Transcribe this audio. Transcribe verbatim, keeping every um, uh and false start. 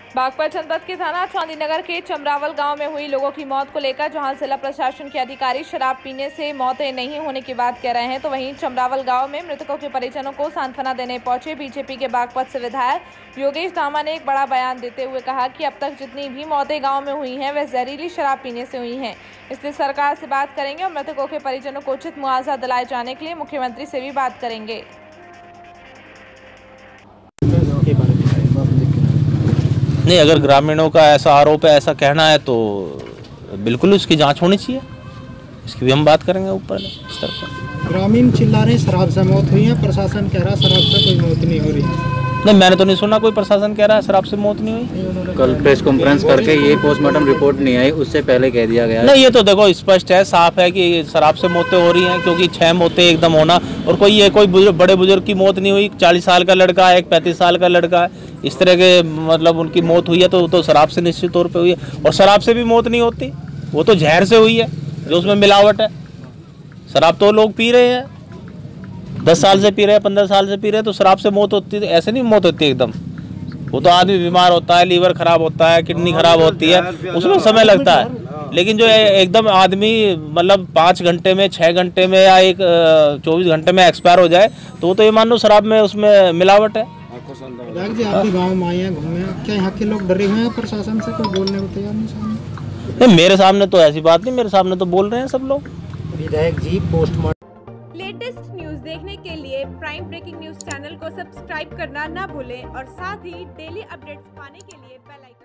बागपत जनपद के थाना चांदीनगर के चमरावल गांव में हुई लोगों की मौत को लेकर जहां जिला प्रशासन के अधिकारी शराब पीने से मौतें नहीं होने की बात कह रहे हैं, तो वहीं चमरावल गांव में मृतकों के परिजनों को सांत्वना देने पहुंचे बीजेपी के बागपत से विधायक योगेश धामा ने एक बड़ा बयान देते हुए कहा कि अब तक जितनी भी मौतें गाँव में हुई हैं वह जहरीली शराब पीने से हुई हैं। इसलिए सरकार से बात करेंगे और मृतकों के परिजनों को उचित मुआवजा दिलाए जाने के लिए मुख्यमंत्री से भी बात करेंगे। नहीं, अगर ग्रामीणों का ऐसा आरोप है, ऐसा कहना है तो बिल्कुल उसकी जांच होनी चाहिए। इसकी भी हम बात करेंगे ऊपर स्तर पर। ग्रामीण चिल्ला रहे शराब से मौत हुई है, प्रशासन कह रहा है शराब से कोई मौत नहीं हो रही है। नहीं, मैंने तो नहीं सुना कोई प्रशासन कह रहा है शराब से मौत नहीं हुई। कल प्रेस कॉन्फ्रेंस करके ये पोस्टमार्टम रिपोर्ट नहीं आई, उससे पहले कह दिया गया। नहीं, ये तो देखो स्पष्ट है, साफ है कि शराब से मौतें हो रही हैं, क्योंकि छह मौतें एकदम होना, और कोई ये कोई बुजुर्ग, बड़े बुजुर्ग की मौत नहीं हुई। चालीस साल का लड़का है, एक पैंतीस साल का लड़का है, इस तरह के मतलब उनकी मौत हुई है तो तो शराब से निश्चित तौर पे हुई है। और शराब से भी मौत नहीं होती, वो तो जहर से हुई है जो उसमें मिलावट है। शराब तो लोग पी रहे हैं, दस साल से पी रहे हैं, पंद्रह साल से पी रहे हैं, तो शराब से मौत होती है? ऐसे नहीं मौत होती एकदम। वो तो आदमी बीमार होता है, लीवर खराब होता है, किडनी खराब होती है, उसमें समय लगता है। लेकिन जो एकदम आदमी मतलब पाँच घंटे में, छः घंटे में या एक चौबीस घंटे में एक्सपायर हो जाए, तो वो तो ये मान लो शराब में उसमें मिलावट है। विधायक जी, आप भी गाँव में आए हैं, घूमे, क्या यहाँ के लोग डरे हुए हैं प्रशासन से? कोई बोलने को तैयार नहीं सामने? नहीं, मेरे सामने तो ऐसी बात नहीं, मेरे सामने तो बोल रहे हैं सब लोग। विधायक जी, पोस्टमार्टम लेटेस्ट न्यूज देखने के लिए प्राइम ब्रेकिंग न्यूज चैनल को सब्सक्राइब करना ना भूलें और साथ ही डेली अपडेट्स पाने के लिए बेल आइकन